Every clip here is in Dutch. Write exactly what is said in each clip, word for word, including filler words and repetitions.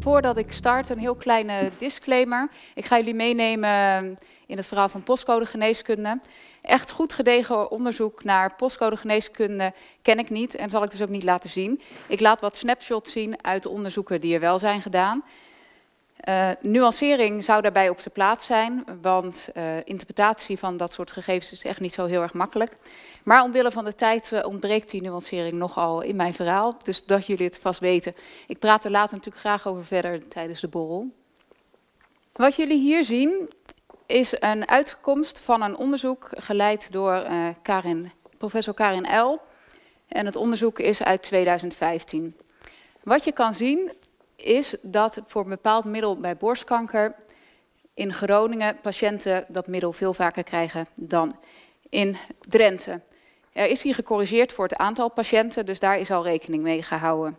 Voordat ik start, een heel kleine disclaimer. Ik ga jullie meenemen in het verhaal van postcode geneeskunde. Echt goed gedegen onderzoek naar postcode geneeskunde ken ik niet en zal ik dus ook niet laten zien. Ik laat wat snapshots zien uit de onderzoeken die er wel zijn gedaan. Uh, nuancering zou daarbij op zijn plaats zijn, want uh, interpretatie van dat soort gegevens is echt niet zo heel erg makkelijk. Maar omwille van de tijd uh, ontbreekt die nuancering nogal in mijn verhaal, dus dat jullie het vast weten. Ik praat er later natuurlijk graag over verder tijdens de borrel. Wat jullie hier zien is een uitkomst van een onderzoek geleid door uh, Karin, professor Karin L. En het onderzoek is uit tweeduizend vijftien. Wat je kan zien is dat voor een bepaald middel bij borstkanker in Groningen patiënten dat middel veel vaker krijgen dan in Drenthe. Er is hier gecorrigeerd voor het aantal patiënten, dus daar is al rekening mee gehouden.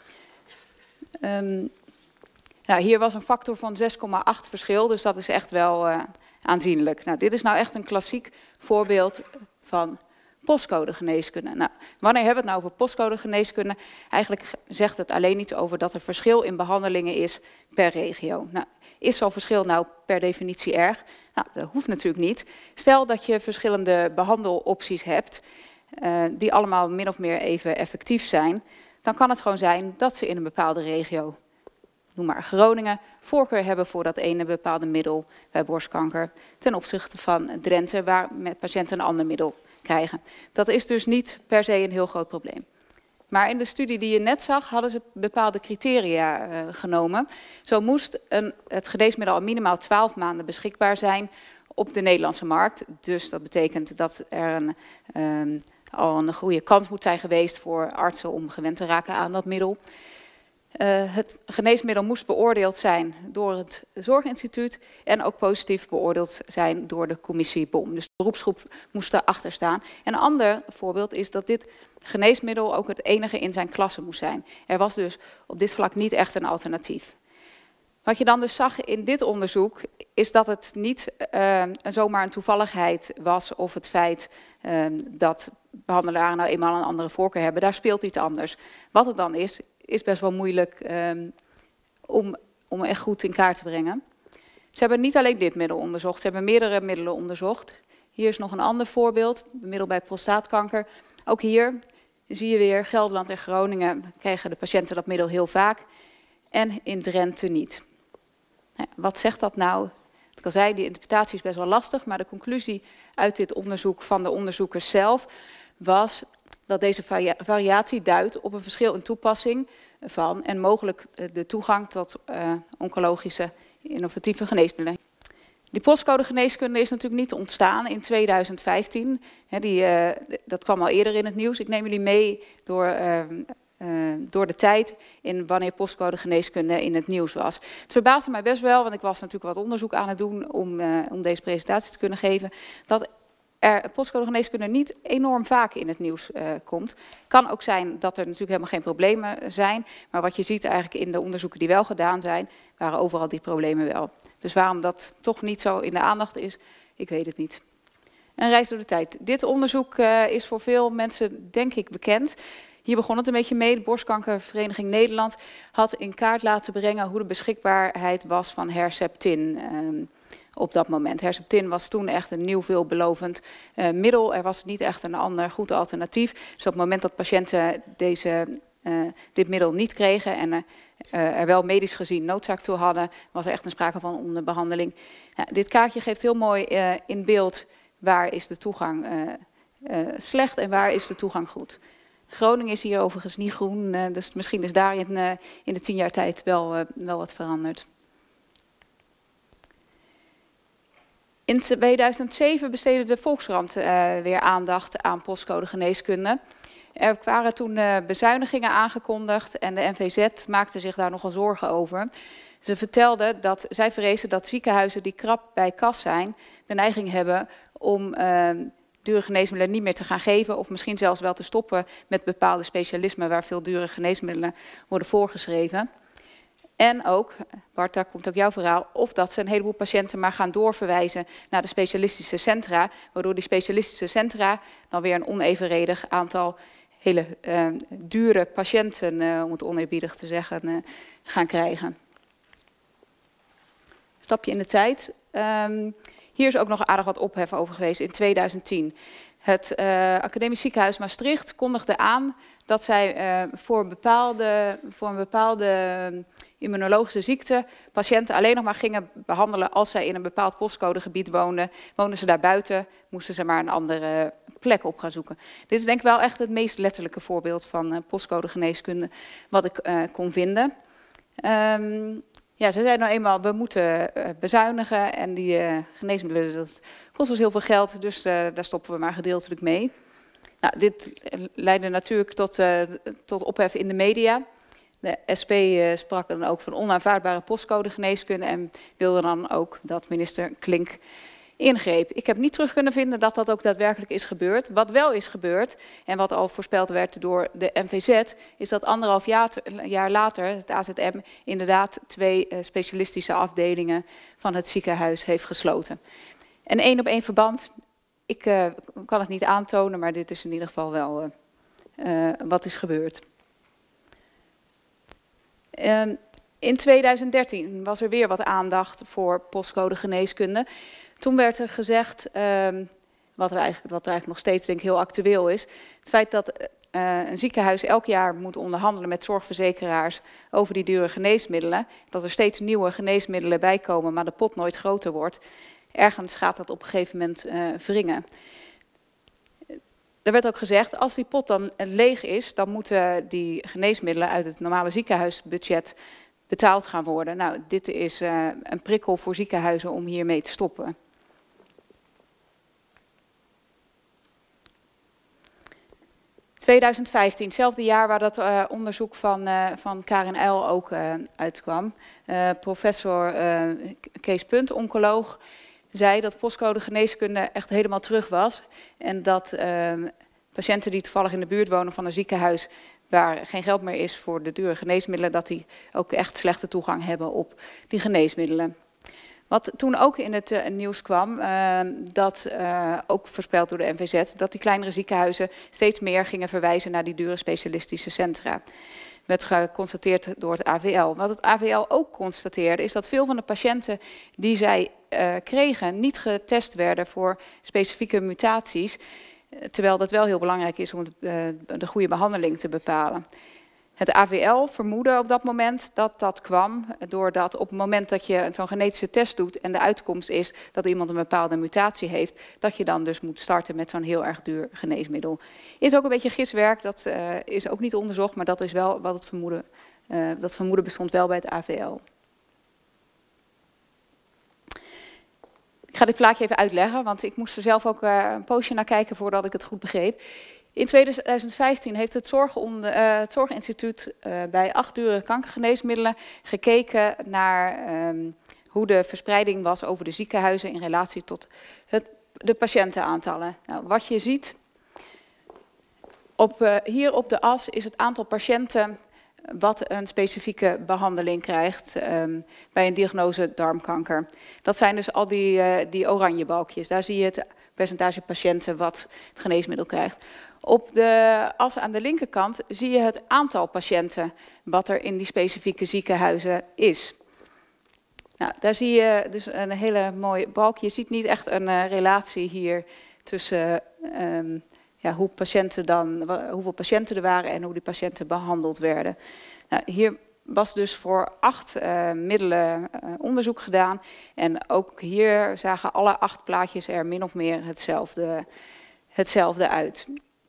Um, nou, hier was een factor van zes komma acht verschil, dus dat is echt wel uh, aanzienlijk. Nou, dit is nou echt een klassiek voorbeeld van postcode geneeskunde. Nou, wanneer hebben we het nou over postcode geneeskunde? Eigenlijk zegt het alleen iets over dat er verschil in behandelingen is per regio. Nou, is zo'n verschil nou per definitie erg? Nou, dat hoeft natuurlijk niet. Stel dat je verschillende behandelopties hebt, uh, die allemaal min of meer even effectief zijn, dan kan het gewoon zijn dat ze in een bepaalde regio, noem maar Groningen, voorkeur hebben voor dat ene bepaalde middel bij borstkanker, ten opzichte van Drenthe, waar met patiënten een ander middel krijgen. Dat is dus niet per se een heel groot probleem. Maar in de studie die je net zag, hadden ze bepaalde criteria uh, genomen. Zo moest een, het geneesmiddel al minimaal twaalf maanden beschikbaar zijn op de Nederlandse markt. Dus dat betekent dat er een, um, al een goede kans moet zijn geweest voor artsen om gewend te raken aan dat middel. Uh, het geneesmiddel moest beoordeeld zijn door het Zorginstituut en ook positief beoordeeld zijn door de commissie B O M. Dus de beroepsgroep moest erachter staan. En een ander voorbeeld is dat dit geneesmiddel ook het enige in zijn klasse moest zijn. Er was dus op dit vlak niet echt een alternatief. Wat je dan dus zag in dit onderzoek is dat het niet uh, zomaar een toevalligheid was of het feit uh, dat behandelaren nou eenmaal een andere voorkeur hebben. Daar speelt iets anders. Wat het dan is, is best wel moeilijk um, om, om echt goed in kaart te brengen. Ze hebben niet alleen dit middel onderzocht, ze hebben meerdere middelen onderzocht. Hier is nog een ander voorbeeld, een middel bij prostaatkanker. Ook hier zie je weer, Gelderland en Groningen krijgen de patiënten dat middel heel vaak. En in Drenthe niet. Nou, wat zegt dat nou? Ik al zei, die interpretatie is best wel lastig, maar de conclusie uit dit onderzoek van de onderzoekers zelf was dat deze varia variatie duidt op een verschil in toepassing van en mogelijk de toegang tot uh, oncologische innovatieve geneesmiddelen. Die postcode geneeskunde is natuurlijk niet ontstaan in tweeduizend vijftien. He, die, uh, dat kwam al eerder in het nieuws. Ik neem jullie mee door, uh, uh, door de tijd in wanneer postcode geneeskunde in het nieuws was. Het verbaasde mij best wel, want ik was natuurlijk wat onderzoek aan het doen om, uh, om deze presentatie te kunnen geven, dat er postcode geneeskunde niet enorm vaak in het nieuws uh, komt. Kan ook zijn dat er natuurlijk helemaal geen problemen zijn, maar wat je ziet eigenlijk in de onderzoeken die wel gedaan zijn, waren overal die problemen wel. Dus waarom dat toch niet zo in de aandacht is, ik weet het niet. Een reis door de tijd. Dit onderzoek uh, is voor veel mensen denk ik bekend. Hier begon het een beetje mee. De Borstkankervereniging Nederland had in kaart laten brengen hoe de beschikbaarheid was van Herceptin uh, op dat moment. Herceptin was toen echt een nieuw veelbelovend uh, middel. Er was niet echt een ander goed alternatief. Dus op het moment dat patiënten deze, uh, dit middel niet kregen en uh, Uh, er wel medisch gezien noodzaak toe hadden, was er echt een sprake van onderbehandeling. Nou, dit kaartje geeft heel mooi uh, in beeld waar is de toegang uh, uh, slecht en waar is de toegang goed. Groningen is hier overigens niet groen, uh, dus misschien is daar in, uh, in de tien jaar tijd wel, uh, wel wat veranderd. In tweeduizend zeven besteedde de Volkskrant uh, weer aandacht aan postcode geneeskunde. Er waren toen uh, bezuinigingen aangekondigd en de N V Z maakte zich daar nogal zorgen over. Ze vertelden dat zij vrezen dat ziekenhuizen die krap bij kas zijn, de neiging hebben om uh, dure geneesmiddelen niet meer te gaan geven of misschien zelfs wel te stoppen met bepaalde specialismen waar veel dure geneesmiddelen worden voorgeschreven. En ook, Bart, daar komt ook jouw verhaal, of dat ze een heleboel patiënten maar gaan doorverwijzen naar de specialistische centra, waardoor die specialistische centra dan weer een onevenredig aantal hele uh, dure patiënten, uh, om het oneerbiedig te zeggen, uh, gaan krijgen. stapje in de tijd. Um, hier is ook nog aardig wat ophef over geweest in tweeduizend tien. Het uh, Academisch Ziekenhuis Maastricht kondigde aan dat zij uh, voor, bepaalde, voor een bepaalde immunologische ziekte patiënten alleen nog maar gingen behandelen als zij in een bepaald postcodegebied woonden. Woonden ze daar buiten, moesten ze maar een andere plek op gaan zoeken. Dit is denk ik wel echt het meest letterlijke voorbeeld van uh, postcodegeneeskunde wat ik uh, kon vinden. Um, ja, ze zeiden nou eenmaal, we moeten uh, bezuinigen en die uh, geneesmiddelen, dat kost ons heel veel geld, dus uh, daar stoppen we maar gedeeltelijk mee. Nou, dit leidde natuurlijk tot, uh, tot ophef in de media. De S P uh, sprak dan ook van onaanvaardbare postcodegeneeskunde en wilde dan ook dat minister Klink ingreep. Ik heb niet terug kunnen vinden dat dat ook daadwerkelijk is gebeurd. Wat wel is gebeurd, en wat al voorspeld werd door de N V Z, is dat anderhalf jaar later het A Z M inderdaad twee uh, specialistische afdelingen van het ziekenhuis heeft gesloten. En één op één verband, ik uh, kan het niet aantonen, maar dit is in ieder geval wel uh, uh, wat is gebeurd. Uh, in tweeduizend dertien was er weer wat aandacht voor postcodegeneeskunde. Toen werd er gezegd, um, wat, er eigenlijk, wat er eigenlijk nog steeds denk ik heel actueel is, het feit dat uh, een ziekenhuis elk jaar moet onderhandelen met zorgverzekeraars over die dure geneesmiddelen, dat er steeds nieuwe geneesmiddelen bij komen, maar de pot nooit groter wordt. Ergens gaat dat op een gegeven moment uh, wringen. Er werd ook gezegd, als die pot dan leeg is, dan moeten die geneesmiddelen uit het normale ziekenhuisbudget betaald gaan worden. Nou, dit is uh, een prikkel voor ziekenhuizen om hiermee te stoppen. tweeduizend vijftien, hetzelfde jaar waar dat uh, onderzoek van, uh, van Karin Uil ook uh, uitkwam. Uh, professor uh, Kees Punt, oncoloog, zei dat postcodegeneeskunde echt helemaal terug was. En dat uh, patiënten die toevallig in de buurt wonen van een ziekenhuis waar geen geld meer is voor de dure geneesmiddelen, dat die ook echt slechte toegang hebben op die geneesmiddelen. Wat toen ook in het uh, nieuws kwam, uh, dat uh, ook voorspeld door de N V Z, dat die kleinere ziekenhuizen steeds meer gingen verwijzen naar die dure specialistische centra. Werd geconstateerd door het A V L. Wat het A V L ook constateerde, is dat veel van de patiënten die zij uh, kregen niet getest werden voor specifieke mutaties, terwijl dat wel heel belangrijk is om de, uh, de goede behandeling te bepalen. Het A V L vermoedde op dat moment dat dat kwam doordat op het moment dat je zo'n genetische test doet en de uitkomst is dat iemand een bepaalde mutatie heeft, dat je dan dus moet starten met zo'n heel erg duur geneesmiddel. Is ook een beetje giswerk, dat uh, is ook niet onderzocht, maar dat is wel wat het vermoeden, uh, dat vermoeden bestond wel bij het A V L. Ik ga dit plaatje even uitleggen, want ik moest er zelf ook uh, een poosje naar kijken voordat ik het goed begreep. In tweeduizend vijftien heeft het, zorgonde, uh, het Zorginstituut uh, bij acht dure kankergeneesmiddelen gekeken naar um, hoe de verspreiding was over de ziekenhuizen in relatie tot het, de patiëntenaantallen. Nou, wat je ziet, op, uh, hier op de as is het aantal patiënten wat een specifieke behandeling krijgt um, bij een diagnose darmkanker. Dat zijn dus al die, uh, die oranje balkjes. Daar zie je het percentage patiënten wat het geneesmiddel krijgt. Op de as aan de linkerkant zie je het aantal patiënten wat er in die specifieke ziekenhuizen is. Nou, daar zie je dus een hele mooie balk. Je ziet niet echt een uh, relatie hier tussen um, ja, hoe patiënten dan, hoeveel patiënten er waren en hoe die patiënten behandeld werden. Nou, hier was dus voor acht uh, middelen uh, onderzoek gedaan. En ook hier zagen alle acht plaatjes er min of meer hetzelfde, hetzelfde uit.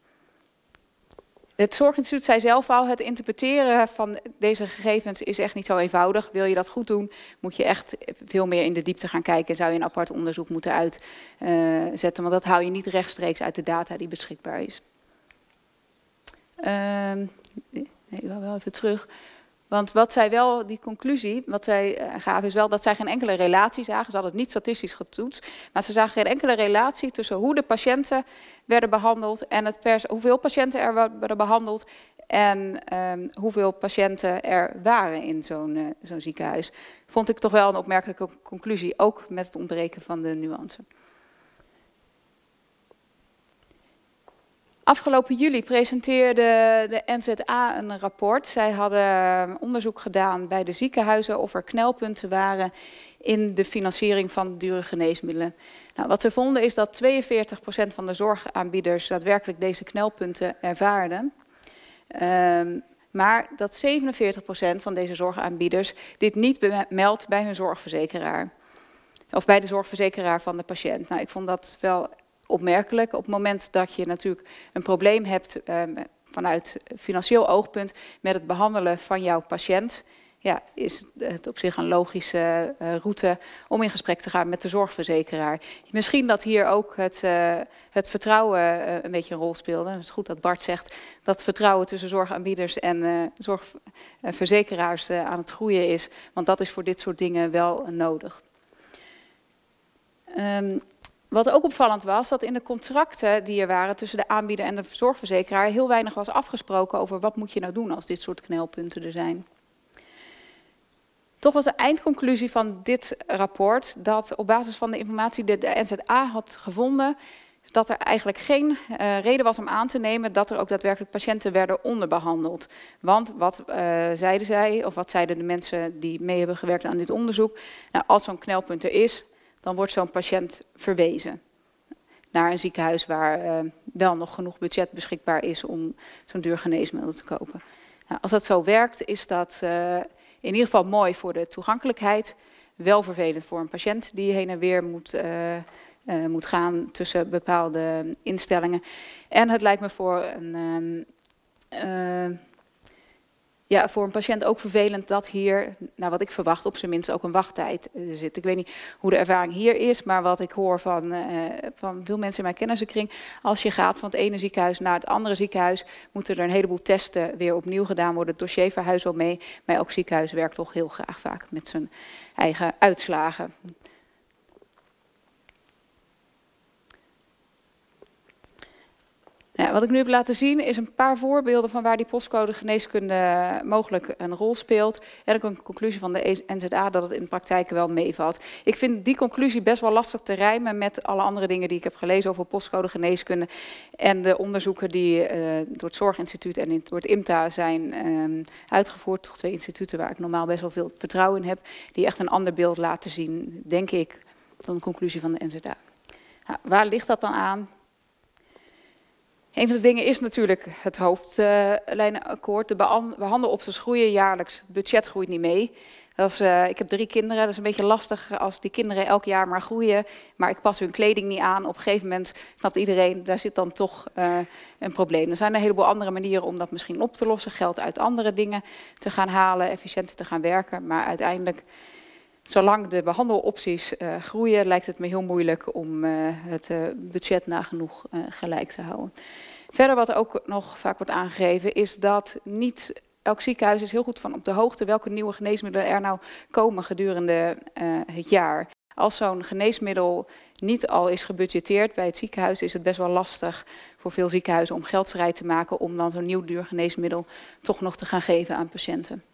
Het Zorginstituut zei zelf al, het interpreteren van deze gegevens is echt niet zo eenvoudig. Wil je dat goed doen, moet je echt veel meer in de diepte gaan kijken. Zou je een apart onderzoek moeten uitzetten, uh, want dat haal je niet rechtstreeks uit de data die beschikbaar is. Uh, nee, wel, wel even terug. Want wat zij wel, die conclusie, wat zij uh, gaven is wel dat zij geen enkele relatie zagen. Ze hadden het niet statistisch getoetst, maar ze zagen geen enkele relatie tussen hoe de patiënten werden behandeld en het pers hoeveel patiënten er werden behandeld en um, hoeveel patiënten er waren in zo'n uh, zo'n ziekenhuis. Vond ik toch wel een opmerkelijke conclusie, ook met het ontbreken van de nuance. Afgelopen juli presenteerde de N Z A een rapport. Zij hadden onderzoek gedaan bij de ziekenhuizen of er knelpunten waren in de financiering van dure geneesmiddelen. Nou, wat ze vonden is dat tweeënveertig procent van de zorgaanbieders daadwerkelijk deze knelpunten ervaarden. Um, maar dat zevenenveertig procent van deze zorgaanbieders dit niet meldt bij hun zorgverzekeraar. Of bij de zorgverzekeraar van de patiënt. Nou, ik vond dat wel opmerkelijk. Op het moment dat je natuurlijk een probleem hebt um, vanuit financieel oogpunt met het behandelen van jouw patiënt, ja, is het op zich een logische uh, route om in gesprek te gaan met de zorgverzekeraar. Misschien dat hier ook het, uh, het vertrouwen uh, een beetje een rol speelde. Het is goed dat Bart zegt dat vertrouwen tussen zorgaanbieders en uh, zorgverzekeraars uh, aan het groeien is. Want dat is voor dit soort dingen wel uh, nodig. Um, Wat ook opvallend was, dat in de contracten die er waren tussen de aanbieder en de zorgverzekeraar heel weinig was afgesproken over wat moet je nou doen als dit soort knelpunten er zijn. Toch was de eindconclusie van dit rapport dat op basis van de informatie die de N Z A had gevonden, dat er eigenlijk geen uh, reden was om aan te nemen dat er ook daadwerkelijk patiënten werden onderbehandeld. Want wat uh, zeiden zij, of wat zeiden de mensen die mee hebben gewerkt aan dit onderzoek, nou, als zo'n knelpunt er is, dan wordt zo'n patiënt verwezen naar een ziekenhuis waar uh, wel nog genoeg budget beschikbaar is om zo'n duur geneesmiddel te kopen. Nou, als dat zo werkt, is dat uh, in ieder geval mooi voor de toegankelijkheid, wel vervelend voor een patiënt die heen en weer moet, uh, uh, moet gaan tussen bepaalde instellingen. En het lijkt me voor een, uh, uh, ja, voor een patiënt ook vervelend dat hier, nou wat ik verwacht, op zijn minst ook een wachttijd uh, zit. Ik weet niet hoe de ervaring hier is, maar wat ik hoor van, uh, van veel mensen in mijn kennissenkring, als je gaat van het ene ziekenhuis naar het andere ziekenhuis, moeten er een heleboel testen weer opnieuw gedaan worden. Het dossier verhuist wel mee, maar elk ziekenhuis werkt toch heel graag vaak met zijn eigen uitslagen. Nou, wat ik nu heb laten zien is een paar voorbeelden van waar die postcode geneeskunde mogelijk een rol speelt. En ook een conclusie van de N Z A dat het in de praktijk wel meevalt. Ik vind die conclusie best wel lastig te rijmen met alle andere dingen die ik heb gelezen over postcode geneeskunde. En de onderzoeken die uh, door het Zorginstituut en door het I M T A zijn um, uitgevoerd. Toch twee instituten waar ik normaal best wel veel vertrouwen in heb. Die echt een ander beeld laten zien, denk ik, dan de conclusie van de N Z A. Nou, waar ligt dat dan aan? Een van de dingen is natuurlijk het hoofdlijnenakkoord. De behandelopties groeien jaarlijks, het budget groeit niet mee. Dat is, uh, ik heb drie kinderen, dat is een beetje lastig als die kinderen elk jaar maar groeien. Maar ik pas hun kleding niet aan. Op een gegeven moment snapt iedereen, daar zit dan toch uh, een probleem. Er zijn een heleboel andere manieren om dat misschien op te lossen. Geld uit andere dingen te gaan halen, efficiënter te gaan werken. Maar uiteindelijk, zolang de behandelopties uh, groeien, lijkt het me heel moeilijk om uh, het uh, budget nagenoeg uh, gelijk te houden. Verder wat ook nog vaak wordt aangegeven is dat niet elk ziekenhuis is heel goed van op de hoogte welke nieuwe geneesmiddelen er nou komen gedurende uh, het jaar. Als zo'n geneesmiddel niet al is gebudgeteerd bij het ziekenhuis, is het best wel lastig voor veel ziekenhuizen om geld vrij te maken om dan zo'n nieuw duur geneesmiddel toch nog te gaan geven aan patiënten.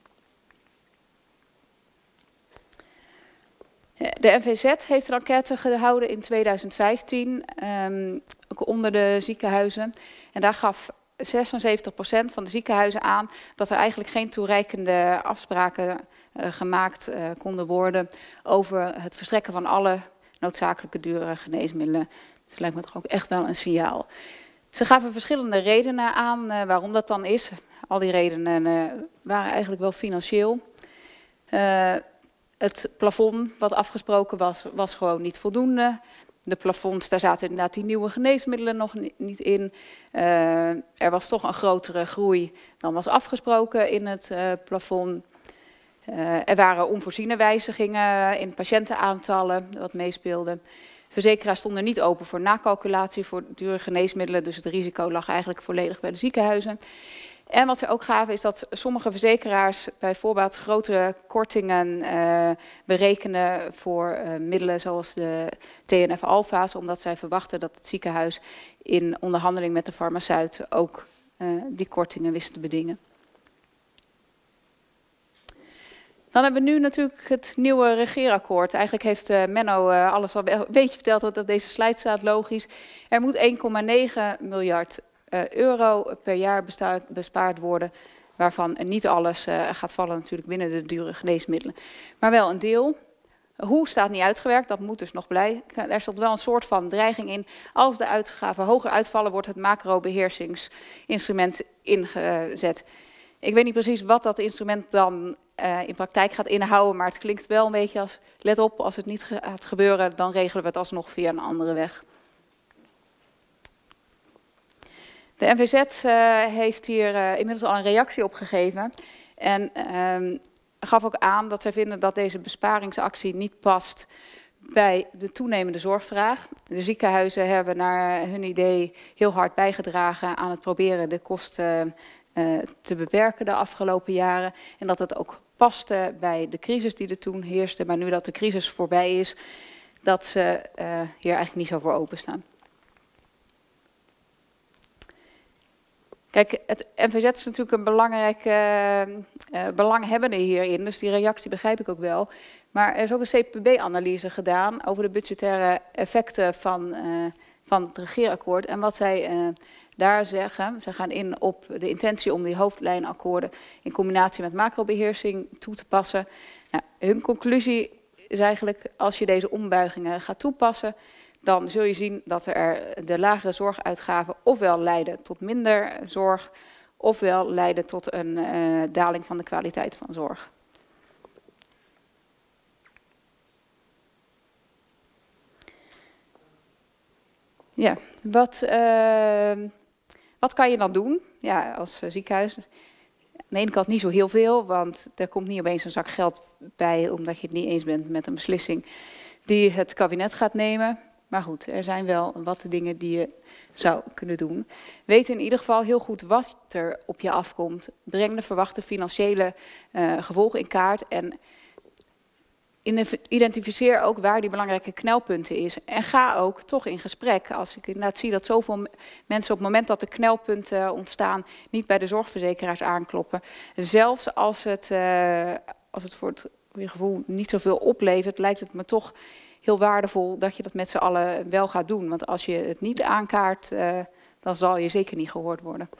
De N V Z heeft een enquête gehouden in tweeduizend vijftien, um, ook onder de ziekenhuizen. En daar gaf zesenzeventig procent van de ziekenhuizen aan dat er eigenlijk geen toereikende afspraken uh, gemaakt uh, konden worden over het verstrekken van alle noodzakelijke dure geneesmiddelen. Dus dat lijkt me toch ook echt wel een signaal. Ze gaven verschillende redenen aan uh, waarom dat dan is. Al die redenen uh, waren eigenlijk wel financieel. Uh, Het plafond wat afgesproken was, was gewoon niet voldoende. De plafonds, daar zaten inderdaad die nieuwe geneesmiddelen nog niet in. Uh, er was toch een grotere groei dan was afgesproken in het uh, plafond. Uh, er waren onvoorziene wijzigingen in patiëntenaantallen wat meespeelden. Verzekeraars stonden niet open voor nakalculatie voor dure geneesmiddelen. Dus het risico lag eigenlijk volledig bij de ziekenhuizen. En wat ze ook gaven is dat sommige verzekeraars bijvoorbeeld grotere kortingen uh, berekenen voor uh, middelen zoals de T N F-alfa's, omdat zij verwachten dat het ziekenhuis in onderhandeling met de farmaceut ook uh, die kortingen wist te bedingen. Dan hebben we nu natuurlijk het nieuwe regeerakkoord. Eigenlijk heeft uh, Menno uh, alles al een beetje verteld wat op deze slide staat, logisch. Er moet één komma negen miljard euro per jaar bestaat, bespaard worden, waarvan niet alles uh, gaat vallen natuurlijk binnen de dure geneesmiddelen, maar wel een deel. Hoe staat niet uitgewerkt, dat moet dus nog blijken. Er stond wel een soort van dreiging in. Als de uitgaven hoger uitvallen, wordt het macro-beheersingsinstrument ingezet. Ik weet niet precies wat dat instrument dan uh, in praktijk gaat inhouden, maar het klinkt wel een beetje als, let op, als het niet gaat gebeuren, dan regelen we het alsnog via een andere weg. De N V Z uh, heeft hier uh, inmiddels al een reactie op gegeven en uh, gaf ook aan dat zij vinden dat deze besparingsactie niet past bij de toenemende zorgvraag. De ziekenhuizen hebben naar hun idee heel hard bijgedragen aan het proberen de kosten uh, te beperken de afgelopen jaren. En dat het ook paste bij de crisis die er toen heerste. Maar nu dat de crisis voorbij is, dat ze uh, hier eigenlijk niet zo voor openstaan. Kijk, het N V Z is natuurlijk een belangrijke uh, uh, belanghebbende hierin, dus die reactie begrijp ik ook wel. Maar er is ook een C P B-analyse gedaan over de budgettaire effecten van, uh, van het regeerakkoord. En wat zij uh, daar zeggen, ze gaan in op de intentie om die hoofdlijnakkoorden in combinatie met macrobeheersing toe te passen. Nou, hun conclusie is eigenlijk, als je deze ombuigingen gaat toepassen, dan zul je zien dat er de lagere zorguitgaven ofwel leiden tot minder zorg, ofwel leiden tot een uh, daling van de kwaliteit van zorg. Ja, wat, uh, wat kan je dan doen? Ja, als uh, ziekenhuis. Aan de ene kant niet zo heel veel, want er komt niet opeens een zak geld bij, omdat je het niet eens bent met een beslissing die het kabinet gaat nemen. Maar goed, er zijn wel wat dingen die je zou kunnen doen. Weet in ieder geval heel goed wat er op je afkomt. Breng de verwachte financiële uh, gevolgen in kaart. En identificeer ook waar die belangrijke knelpunten is. En ga ook toch in gesprek. Als ik inderdaad zie dat zoveel mensen op het moment dat er knelpunten ontstaan niet bij de zorgverzekeraars aankloppen. Zelfs als het, uh, als het voor het voor je gevoel niet zoveel oplevert, lijkt het me toch heel waardevol dat je dat met z'n allen wel gaat doen. Want als je het niet aankaart, uh, dan zal je zeker niet gehoord worden.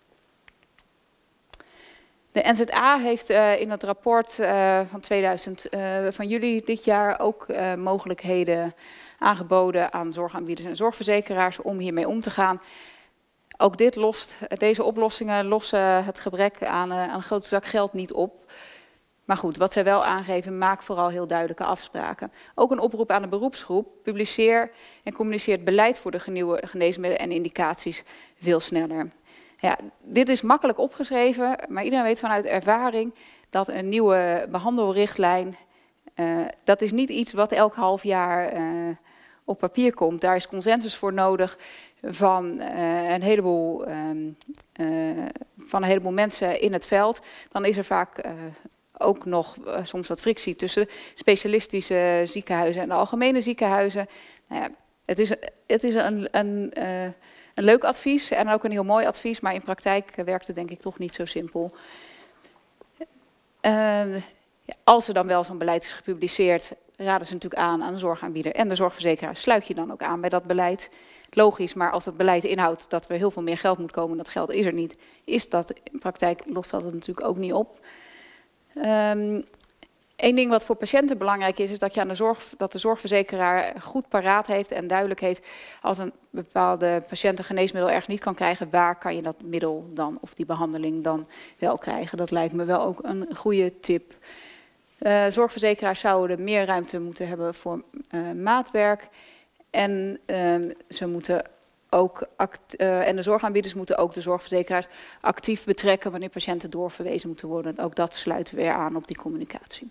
De N Z A heeft uh, in het rapport uh, van, tweeduizend, uh, van juli dit jaar ook uh, mogelijkheden aangeboden aan zorgaanbieders en zorgverzekeraars om hiermee om te gaan. Ook dit lost, deze oplossingen lossen het gebrek aan, uh, aan een grote zak geld niet op. Maar goed, wat zij wel aangeven, maak vooral heel duidelijke afspraken. Ook een oproep aan de beroepsgroep. Publiceer en communiceer het beleid voor de nieuwe geneesmiddelen en indicaties veel sneller. Ja, dit is makkelijk opgeschreven, maar iedereen weet vanuit ervaring dat een nieuwe behandelrichtlijn, uh, dat is niet iets wat elk half jaar uh, op papier komt. Daar is consensus voor nodig van, uh, een heleboel, uh, uh, van een heleboel mensen in het veld. Dan is er vaak uh, ook nog uh, soms wat frictie tussen specialistische ziekenhuizen en de algemene ziekenhuizen. Nou ja, het is, het is een, een, uh, een leuk advies en ook een heel mooi advies, maar in praktijk uh, werkt het denk ik toch niet zo simpel. Uh, ja, als er dan wel zo'n beleid is gepubliceerd, raden ze natuurlijk aan aan de zorgaanbieder en de zorgverzekeraar. Sluit je dan ook aan bij dat beleid? Logisch, maar als het beleid inhoudt dat er heel veel meer geld moet komen, dat geld is er niet, is dat in praktijk lost dat het natuurlijk ook niet op. Um, Eén ding wat voor patiënten belangrijk is, is dat, je aan de, zorg, dat de zorgverzekeraar goed paraat heeft en duidelijk heeft als een bepaalde patiënt een geneesmiddel ergens niet kan krijgen, waar kan je dat middel dan of die behandeling dan wel krijgen. Dat lijkt me wel ook een goede tip. Uh, zorgverzekeraars zouden meer ruimte moeten hebben voor uh, maatwerk en uh, ze moeten ook act, uh, en de zorgaanbieders moeten ook de zorgverzekeraars actief betrekken wanneer patiënten doorverwezen moeten worden. Ook dat sluit weer aan op die communicatie.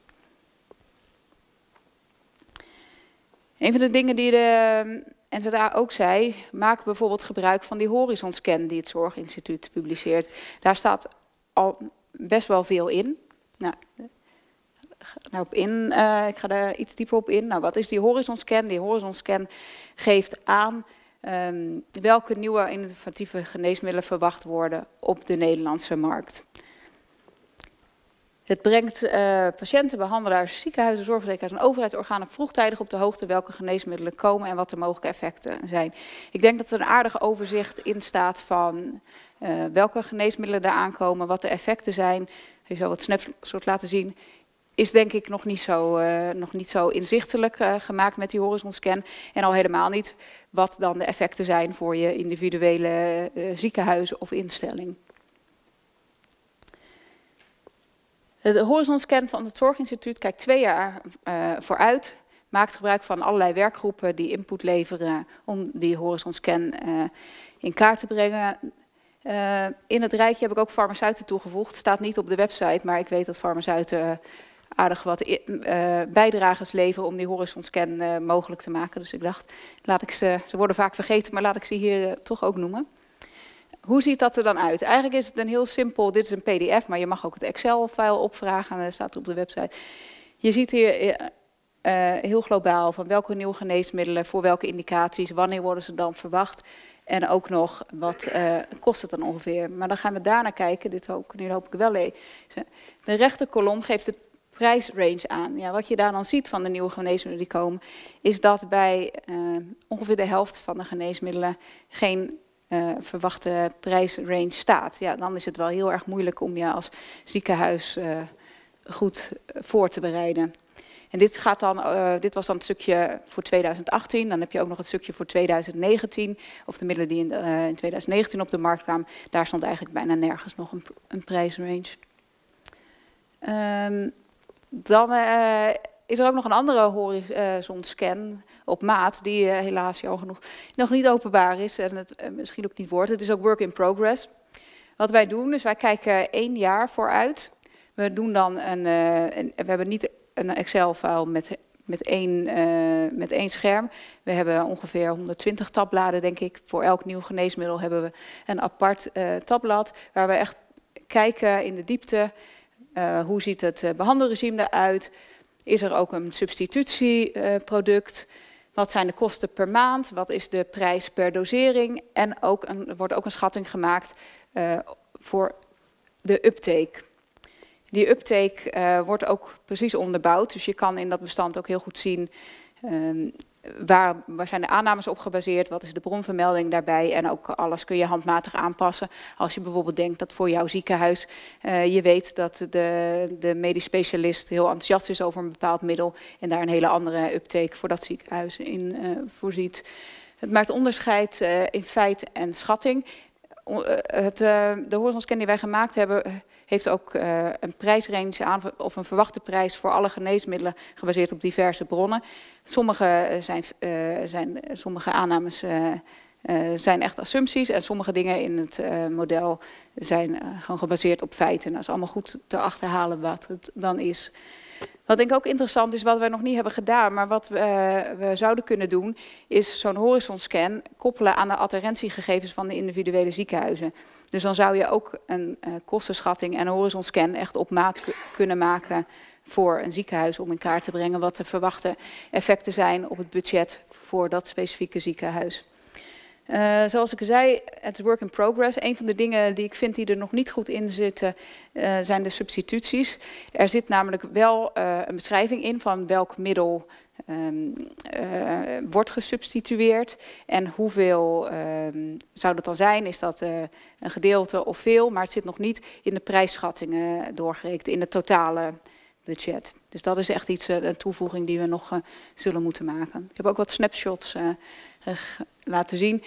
Een van de dingen die de N Z A ook zei, maak bijvoorbeeld gebruik van die horizonscan die het Zorginstituut publiceert. Daar staat al best wel veel in. Nou, nou op in uh, ik ga daar iets dieper op in. Nou, wat is die horizonscan? Die horizonscan geeft aan Um, welke nieuwe innovatieve geneesmiddelen verwacht worden op de Nederlandse markt. Het brengt uh, patiënten, behandelaars, ziekenhuizen, zorgverzekeraars en overheidsorganen vroegtijdig op de hoogte welke geneesmiddelen komen en wat de mogelijke effecten zijn. Ik denk dat er een aardig overzicht in staat van uh, welke geneesmiddelen er aankomen, wat de effecten zijn. Je zal wat snapshot laten zien. Is denk ik nog niet zo, uh, nog niet zo inzichtelijk uh, gemaakt met die horizonscan. En al helemaal niet wat dan de effecten zijn voor je individuele uh, ziekenhuis of instelling. De horizonscan van het Zorginstituut kijkt twee jaar uh, vooruit. Maakt gebruik van allerlei werkgroepen die input leveren om die horizonscan uh, in kaart te brengen. Uh, in het rijtje heb ik ook farmaceuten toegevoegd. Het staat niet op de website, maar ik weet dat farmaceuten uh, aardig wat uh, bijdragers leveren om die horizonscan uh, mogelijk te maken. Dus ik dacht, laat ik ze, ze worden vaak vergeten, maar laat ik ze hier uh, toch ook noemen. Hoe ziet dat er dan uit? Eigenlijk is het een heel simpel, dit is een P D F, maar je mag ook het Excel-file opvragen, dat staat op de website. Je ziet hier uh, uh, heel globaal van welke nieuwe geneesmiddelen, voor welke indicaties, wanneer worden ze dan verwacht. En ook nog, wat uh, kost het dan ongeveer? Maar dan gaan we daarna kijken, dit hoop, nu hoop ik wel lezen. De rechterkolom geeft de prijsrange aan. Ja, wat je daar dan ziet van de nieuwe geneesmiddelen die komen, is dat bij uh, ongeveer de helft van de geneesmiddelen geen uh, verwachte prijsrange staat. Ja, dan is het wel heel erg moeilijk om je als ziekenhuis uh, goed voor te bereiden. En dit, gaat dan, uh, dit was dan het stukje voor tweeduizend achttien. Dan heb je ook nog het stukje voor tweeduizend negentien. Of de middelen die in, uh, in tweeduizend negentien op de markt kwamen. Daar stond eigenlijk bijna nergens nog een, een prijsrange. Um, dan uh, is er ook nog een andere horizonscan op maat. Die uh, helaas jammer genoeg nog niet openbaar is. En het uh, misschien ook niet wordt. Het is ook work in progress. Wat wij doen is wij kijken één jaar vooruit. We doen dan een, uh, een we hebben niet een Excel-file met, met, één, uh, met één scherm. We hebben ongeveer honderdtwintig tabbladen, denk ik. Voor elk nieuw geneesmiddel hebben we een apart uh, tabblad. Waar we echt kijken in de diepte. Uh, hoe ziet het uh, behandelregime eruit? Is er ook een substitutieproduct? Uh, wat zijn de kosten per maand? Wat is de prijs per dosering? En ook een, er wordt ook een schatting gemaakt uh, voor de uptake. Die uptake uh, wordt ook precies onderbouwd. Dus je kan in dat bestand ook heel goed zien um, waar, waar zijn de aannames op gebaseerd, wat is de bronvermelding daarbij. En ook alles kun je handmatig aanpassen. Als je bijvoorbeeld denkt dat voor jouw ziekenhuis uh, je weet dat de, de medisch specialist heel enthousiast is over een bepaald middel. En daar een hele andere uptake voor dat ziekenhuis in uh, voorziet. Het maakt onderscheid uh, in feit en schatting. Uh, het, uh, de horizonscan die wij gemaakt hebben heeft ook uh, een prijsrange aan, of een verwachte prijs voor alle geneesmiddelen gebaseerd op diverse bronnen. Sommige, zijn, uh, zijn, sommige aannames uh, uh, zijn echt assumpties en sommige dingen in het uh, model zijn uh, gewoon gebaseerd op feiten. Dat is allemaal goed te achterhalen wat het dan is. Wat denk ik ook interessant is, wat we nog niet hebben gedaan, maar wat we, uh, we zouden kunnen doen, is zo'n horizonscan koppelen aan de adherentiegegevens van de individuele ziekenhuizen. Dus dan zou je ook een uh, kostenschatting en een horizonscan echt op maat kunnen maken voor een ziekenhuis om in kaart te brengen wat de verwachte effecten zijn op het budget voor dat specifieke ziekenhuis. Uh, zoals ik zei, het is work in progress. Een van de dingen die ik vind die er nog niet goed in zitten, uh, zijn de substituties. Er zit namelijk wel uh, een beschrijving in van welk middel um, uh, wordt gesubstitueerd. En hoeveel um, zou dat dan zijn? Is dat uh, een gedeelte of veel? Maar het zit nog niet in de prijsschattingen doorgerekend, in het totale budget. Dus dat is echt iets, uh, een toevoeging die we nog uh, zullen moeten maken. Ik heb ook wat snapshots uh, laten zien.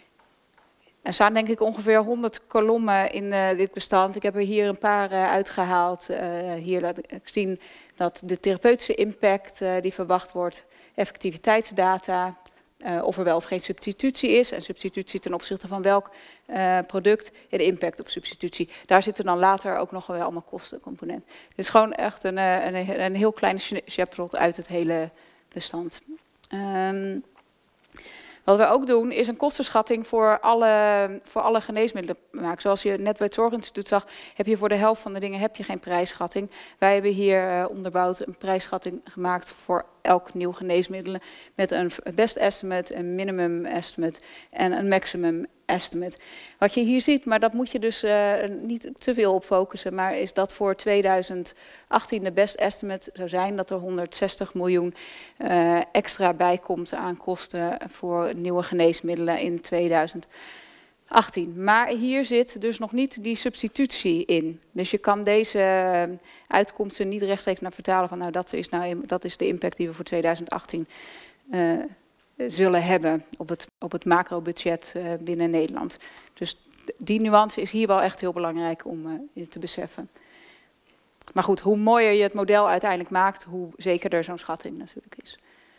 Er staan denk ik ongeveer honderd kolommen in uh, dit bestand. Ik heb er hier een paar uh, uitgehaald. Uh, hier laat ik zien dat de therapeutische impact uh, die verwacht wordt, effectiviteitsdata, uh, of er wel of geen substitutie is. En substitutie ten opzichte van welk uh, product en de impact op substitutie. Daar zitten dan later ook nog wel allemaal kostencomponenten. Het is gewoon echt een, een, een heel klein snapshot uit het hele bestand. Um, Wat we ook doen is een kostenschatting voor alle, voor alle geneesmiddelen maken. Zoals je net bij het Zorginstituut zag, heb je voor de helft van de dingen heb je geen prijsschatting. Wij hebben hier uh, onderbouwd een prijsschatting gemaakt voor elk nieuw geneesmiddel met een best estimate, een minimum estimate en een maximum estimate. Wat je hier ziet, maar dat moet je dus uh, niet te veel op focussen, maar is dat voor tweeduizend achttien de best estimate zou zijn dat er honderdzestig miljoen uh, extra bijkomt aan kosten voor nieuwe geneesmiddelen in tweeduizend achttien. Maar hier zit dus nog niet die substitutie in. Dus je kan deze uitkomsten niet rechtstreeks naar vertalen van nou dat is, nou, dat is de impact die we voor tweeduizend achttien uh, zullen hebben op het, op het macrobudget uh, binnen Nederland. Dus die nuance is hier wel echt heel belangrijk om uh, te beseffen. Maar goed, hoe mooier je het model uiteindelijk maakt, hoe zekerder zo'n schatting natuurlijk is.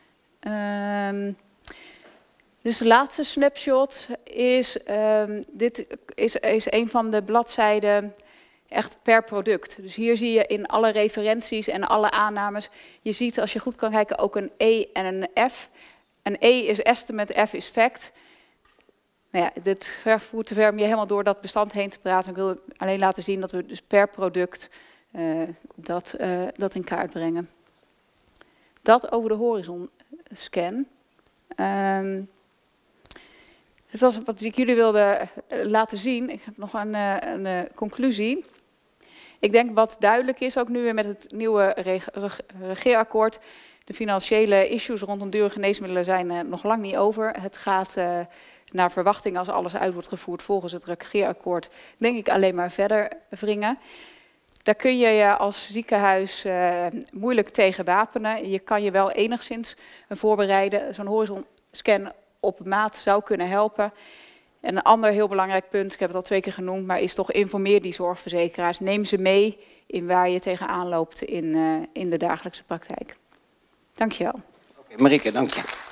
Um, Dus de laatste snapshot is, um, dit is, is een van de bladzijden echt per product. Dus hier zie je in alle referenties en alle aannames, je ziet als je goed kan kijken ook een E en een F. Een E is estimate, F is fact. Nou ja, dit voert te ver om je helemaal door dat bestand heen te praten. Ik wil alleen laten zien dat we dus per product uh, dat, uh, dat in kaart brengen. Dat over de horizon scan. Um, Dit was wat ik jullie wilde laten zien. Ik heb nog een, een, een conclusie. Ik denk wat duidelijk is, ook nu weer met het nieuwe reg regeerakkoord. De financiële issues rondom dure geneesmiddelen zijn uh, nog lang niet over. Het gaat uh, naar verwachting als alles uit wordt gevoerd volgens het regeerakkoord. Denk ik alleen maar verder wringen. Daar kun je je als ziekenhuis uh, moeilijk tegen wapenen. Je kan je wel enigszins voorbereiden. Zo'n horizonscan op maat zou kunnen helpen. En een ander heel belangrijk punt, ik heb het al twee keer genoemd, maar is toch informeer die zorgverzekeraars. Neem ze mee in waar je tegenaan loopt in, uh, in de dagelijkse praktijk. Dank je wel. Oké, Marieke, dank je.